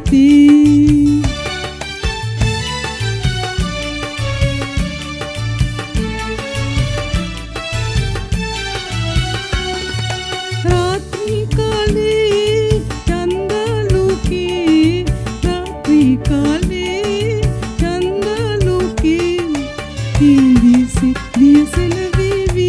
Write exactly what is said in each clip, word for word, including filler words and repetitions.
ජීවිතේ රාත්‍රී කාලේ චන්දලෝකේ රාත්‍රී කාලේ චන්දලෝකේ හිඳිසි දියසෙල වේවි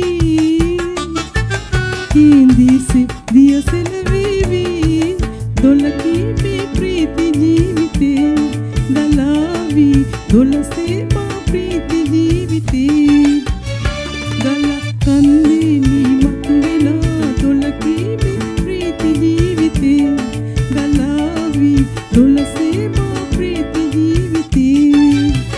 හිඳිසි දියසෙල වේවි දොලකී මේ ප්‍රීති ජීවිතේ දලාවි දොලසේ මා ප්‍රීති ජීවිතේ දල කන්දේ මතුවෙලා දොලකී මේ ප්‍රීති ජීවිතේ දලාවි දොලසේ මා ප්‍රීති ජීවිතේ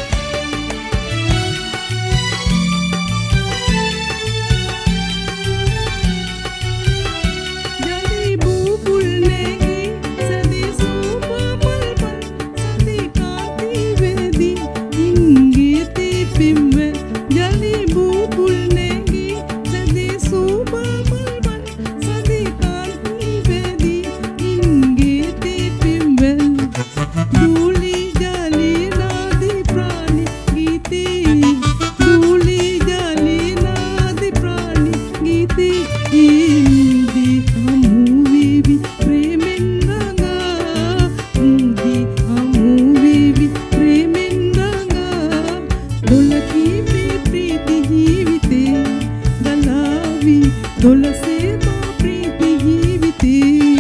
ජලි බූබුල් නැගී සදී සූපමල්පල් සදී කාන්ති වෙදී ඉංගේ තේ පෙම්ව ජලි බූබුල් නැගී සදී සූපමල්පල් සදී කාන්ති වෙදී ඉංගේ තේ පෙම්ව දූලි ජලි නාදි ප්‍රාණි ගීතේ දූලි ජලි නාදි ප්‍රාණි ගීතේ හිඳි හමු වේවි ප්‍රේමෙන් රඟා හිඳි හමු වේවි ප්‍රේමෙන් රඟා දොලකී මේ ප්‍රීති ජීවිතේ දලාවි දොලසේ මා ප්‍රීති ජීවිතේ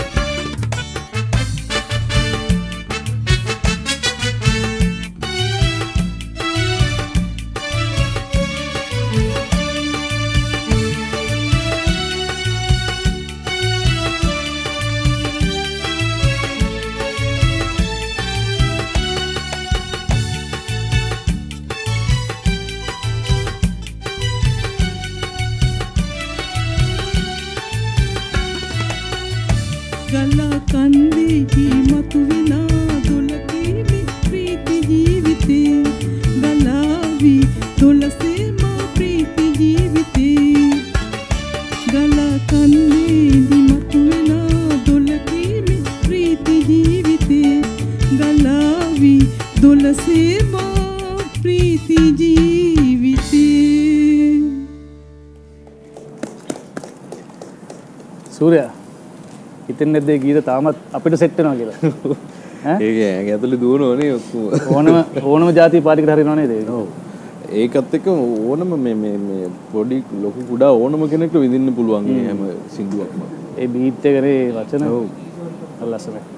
ගලා කන්දෙහි මතුවෙනා දොලකී මේ ප්‍රීති ජීවිතේ දලාවි දොලසේ මා ප්‍රීති ජීවිතේ ගලා කන්දෙහි මතුවෙනා දොලකී මේ ප්‍රීති ජීවිතේ දලාවි දොලසේ මා ප්‍රීති ජීවිතේ සූර්යා හිතෙන්නේ නැද්ද මේ ගීත තාමත් අපිට සෙට් වෙනවා කියලා? ඈ ඒක ඇඟ ඇතුලේ දුවනවනේ ඔක්කොම. ඕනම ඕනම ಜಾති පාටිකට හරිනව නේද ඒක? ඔව්. ඒකත් එක්ක ඕනම මේ මේ මේ පොඩි ලොකු කුඩා ඕනම කෙනෙක්ට විඳින්න පුළුවන් මේ හැම සින්දුවක්ම. ඒ බීට් එකේ වචන ඔව්. ලස්සනයි.